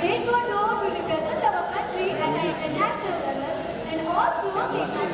They go known to represent our country at an international level and also make